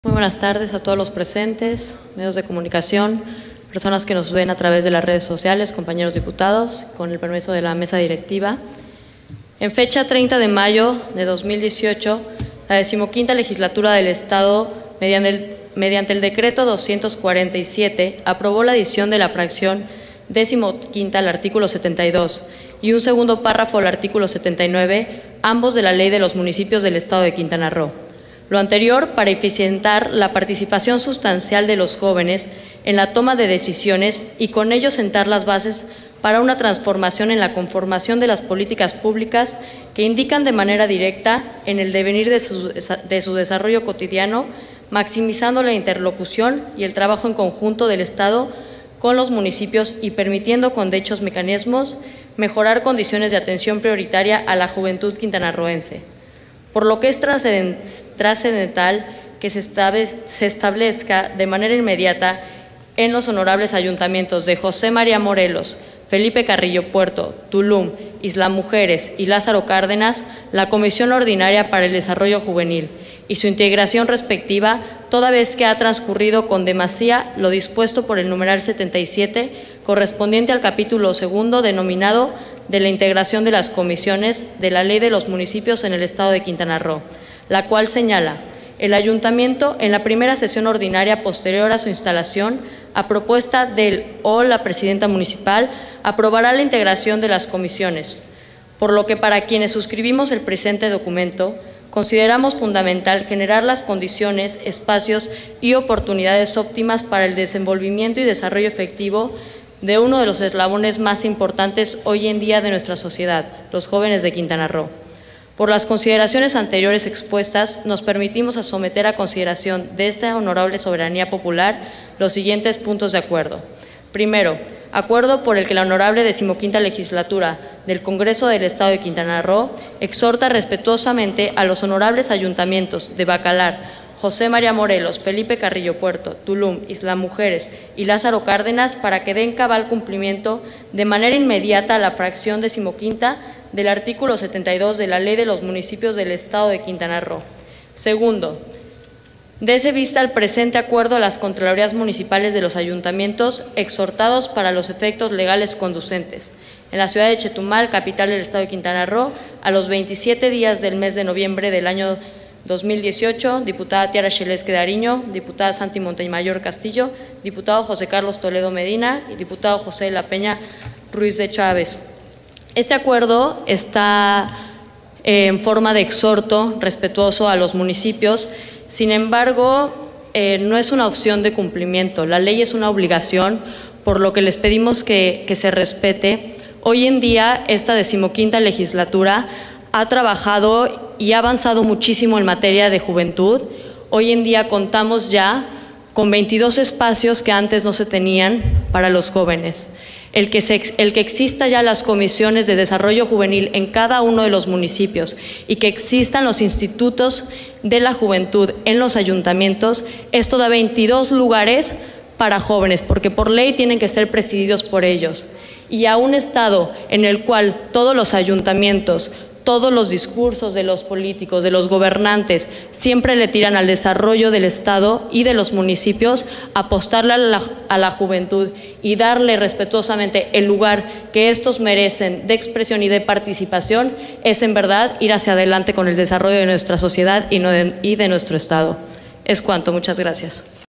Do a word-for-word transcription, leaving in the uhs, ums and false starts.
Muy buenas tardes a todos los presentes, medios de comunicación, personas que nos ven a través de las redes sociales, compañeros diputados, con el permiso de la mesa directiva. En fecha treinta de mayo de dos mil dieciocho, la decimoquinta legislatura del Estado, mediante el, mediante el decreto doscientos cuarenta y siete, aprobó la adición de la fracción decimoquinta al artículo setenta y dos y un segundo párrafo al artículo setenta y nueve, ambos de la Ley de los Municipios del Estado de Quintana Roo. Lo anterior para eficientar la participación sustancial de los jóvenes en la toma de decisiones y con ello sentar las bases para una transformación en la conformación de las políticas públicas que indican de manera directa en el devenir de su, de su desarrollo cotidiano, maximizando la interlocución y el trabajo en conjunto del Estado con los municipios y permitiendo con dichos mecanismos mejorar condiciones de atención prioritaria a la juventud quintanarroense. Por lo que es trascendental que se establezca de manera inmediata en los honorables ayuntamientos de José María Morelos, Felipe Carrillo Puerto, Tulum, Isla Mujeres y Lázaro Cárdenas la Comisión Ordinaria para el Desarrollo Juvenil y su integración respectiva, toda vez que ha transcurrido con demasía lo dispuesto por el numeral setenta y siete, correspondiente al capítulo segundo denominado de la integración de las comisiones de la Ley de los Municipios en el Estado de Quintana Roo, la cual señala: el Ayuntamiento, en la primera sesión ordinaria posterior a su instalación, a propuesta del o la Presidenta Municipal, aprobará la integración de las comisiones, por lo que para quienes suscribimos el presente documento, consideramos fundamental generar las condiciones, espacios y oportunidades óptimas para el desenvolvimiento y desarrollo efectivo de uno de los eslabones más importantes hoy en día de nuestra sociedad, los jóvenes de Quintana Roo. Por las consideraciones anteriores expuestas, nos permitimos a someter a consideración de esta honorable soberanía popular los siguientes puntos de acuerdo. Primero, acuerdo por el que la honorable decimoquinta legislatura del Congreso del Estado de Quintana Roo exhorta respetuosamente a los honorables ayuntamientos de Bacalar, José María Morelos, Felipe Carrillo Puerto, Tulum, Isla Mujeres y Lázaro Cárdenas para que den cabal cumplimiento de manera inmediata a la fracción decimoquinta del artículo setenta y dos de la Ley de los Municipios del Estado de Quintana Roo. Segundo, dese vista al presente acuerdo a las Contralorías Municipales de los Ayuntamientos exhortados para los efectos legales conducentes. En la ciudad de Chetumal, capital del Estado de Quintana Roo, a los veintisiete días del mes de noviembre del año dos mil dieciocho, diputada Tiara Xelesque Dariño, diputada Santi Montemayor Castillo, diputado José Carlos Toledo Medina y diputado José de la Peña Ruiz de Chávez. Este acuerdo está en forma de exhorto respetuoso a los municipios. Sin embargo, eh, no es una opción de cumplimiento, la ley es una obligación, por lo que les pedimos que, que se respete. Hoy en día, esta decimoquinta legislatura ha trabajado y ha avanzado muchísimo en materia de juventud. Hoy en día contamos ya con veintidós espacios que antes no se tenían para los jóvenes. El que, se, el que exista ya las comisiones de desarrollo juvenil en cada uno de los municipios y que existan los institutos de la juventud en los ayuntamientos, esto da veintidós lugares para jóvenes, porque por ley tienen que ser presididos por ellos. Y a un estado en el cual todos los ayuntamientos, todos los discursos de los políticos, de los gobernantes, siempre le tiran al desarrollo del Estado y de los municipios, apostarle a la, a la juventud y darle respetuosamente el lugar que estos merecen de expresión y de participación, es en verdad ir hacia adelante con el desarrollo de nuestra sociedad y, no de, y de nuestro Estado. Es cuanto, muchas gracias.